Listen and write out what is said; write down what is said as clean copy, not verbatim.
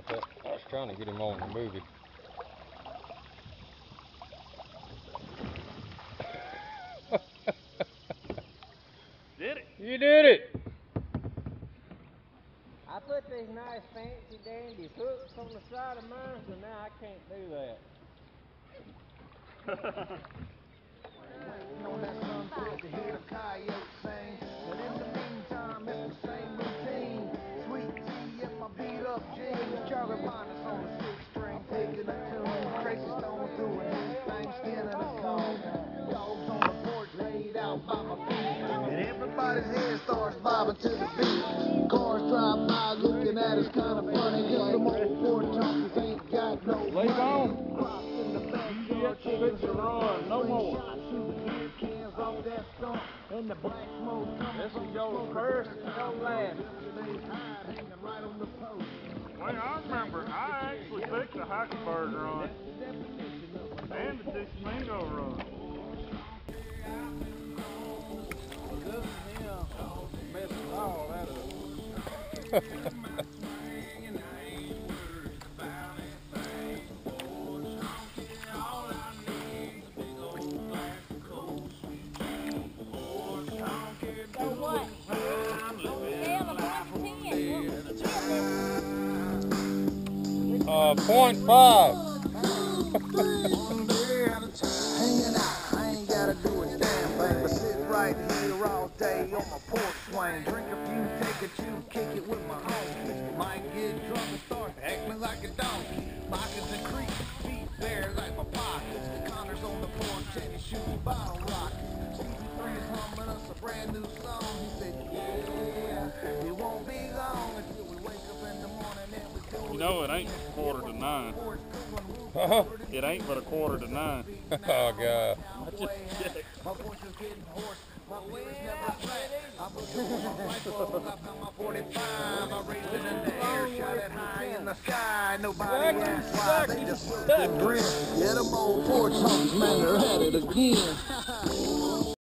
like that. I was trying to get him on the movie. Did it? You did it! I put these nice fancy dandy hooks on the side of mine, so now I can't do that. On that sunset to hear the coyotes sing, but in the meantime it's the same routine. Sweet tea in my beat up jeans, Charlie Minus on the 6-string, taking a tune. Tracy Stone doing his thing, skinning a cold. Dogs on the porch laid out by my feet, and everybody's head starts bobbing to the beat. Cars drive by looking at us kind of funny, 'cause some old porch honkies ain't got no money. Crops in the backyard, chickens are on, no more. Off that stump and the black smoke coming. This will go first and go last. Right on the post. Well, I remember I actually picked the Huckleberg run and the Tishomingo run. This is him messing all that up. 0.5. Hanging out, I ain't gotta do a damn thing but sit right here all day on my porch swing. Drink a few, take a chew, kick it with my homies. Might get drunk and start acting like a donkey. Pockets and creep, feet bare like my pockets. Connor's on the porch and he's shooting bottle rockets. Season 3 is humming us a brand new song. He said, yeah, it won't be long until we wake up in the morning and we do. You know it ain't 8:45. It ain't but 8:45. Oh, God. I just checked. My voice is getting hoarse. My fingers never flat. I put my rifle up on my 45. I raised it in the air, shot it high in the sky. Nobody asked why, they just looked and grinned. Yeah, them old porch honks, man, they're at it again.